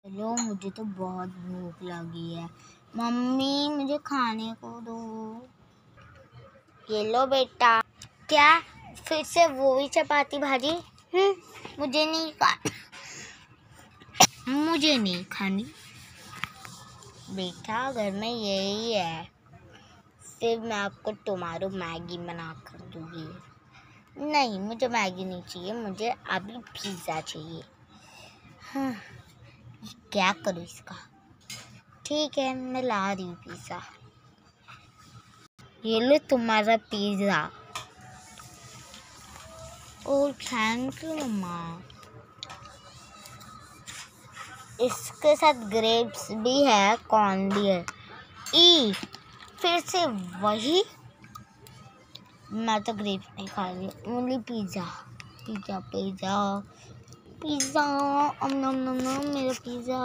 चलो, मुझे तो बहुत भूख लगी है। मम्मी, मुझे खाने को दो। ये लो बेटा। क्या फिर से वो ही चपाती भाजी? मुझे नहीं खानी बेटा। घर में यही है। फिर मैं आपको टमाटो मैगी बना कर दूंगी। नहीं, मुझे मैगी नहीं चाहिए, मुझे अभी पिज़्ज़ा चाहिए। क्या करूँ इसका? ठीक है, मैं ला रही हूँ पिज़्ज़ा। ये लो तुम्हारा pizza. Oh, thank you mamma. इसके साथ ग्रेप्स भी है, कॉर्न भी है। फिर से वही। मैं तो ग्रेप्स नहीं खा रही, only pizza pizza pizza pizza. नम नम नम, मेरा पिज़्ज़ा।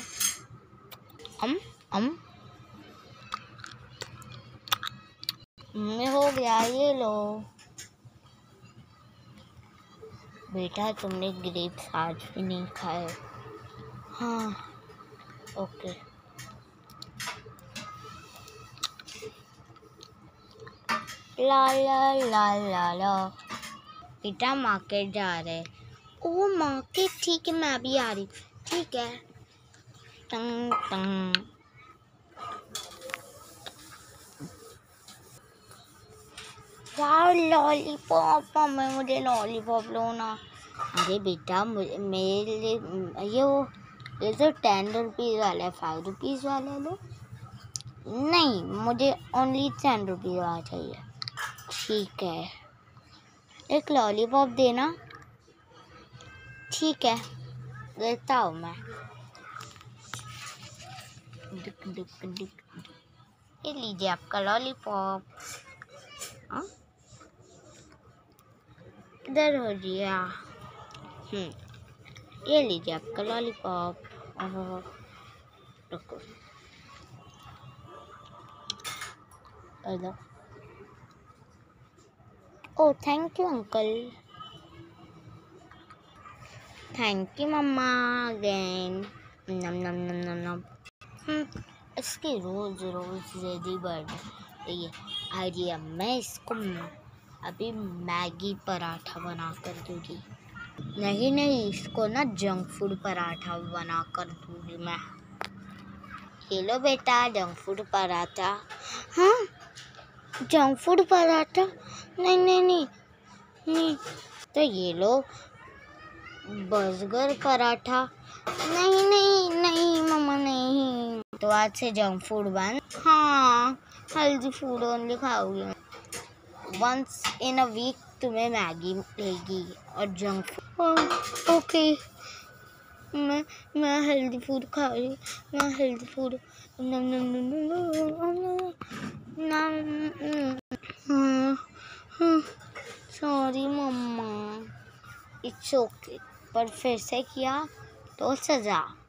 में हो गया। ये लो बेटा, तुमने ग्रेप्स आज भी नहीं खाए। हाँ, ओके। ला ला ला ला ला। बेटा, मार्केट जा रहे। ओह, मार्केट, ठीक है, मैं भी आ रही। ठीक है। टंग टंग। वाह, लॉलीपॉप। मुझे लॉलीपॉप लो ना। अरे बेटा, मेरे लिए ये जो 10 रुपीज़ वाला है, 5 रुपीज़ वाला लो। नहीं, मुझे ओनली 10 रुपीज़ वाला चाहिए। ठीक है, एक लॉलीपॉप देना। ठीक है, देता हूँ मैं। डिक डिक डिक। ये लीजिए आपका लॉलीपॉप। इधर हो जिया। ये लीजिए आपका लॉलीपॉप। रुको, oh, thank you uncle. Thank you mamma again. नम नम नम नम नम। इसकी रोज रोज ज़िद्दी बढ़ रही है। आइडिया, मैं इसको अभी मैगी पराठा बना कर दूँगी। नहीं, इसको ना जंक फूड पराठा बना कर दूँगी मैं। ये लो बेटा, जंक फूड पराठा। हाँ, जंक फूड पराठा? नहीं। तो ये लो बर्गर पराठा। नहीं मम्मा, नहीं। तो आज से जंक फूड बंद। हाँ, हेल्दी फूड ओनली खाऊंगी। वंस इन अ वीक तुम्हें मैगी मिलेगी और जंक फूड। ओके, मैं हेल्दी फूड खा रही। मैं healthy food. Sorry mamma, it's okay. पर फिर से किया तो सजा।